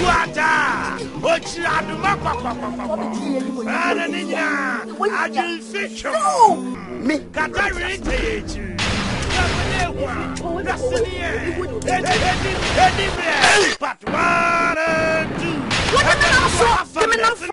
Wata, Ochaduma, Papa, I just fish. Me, Catarina. But 1 and 2.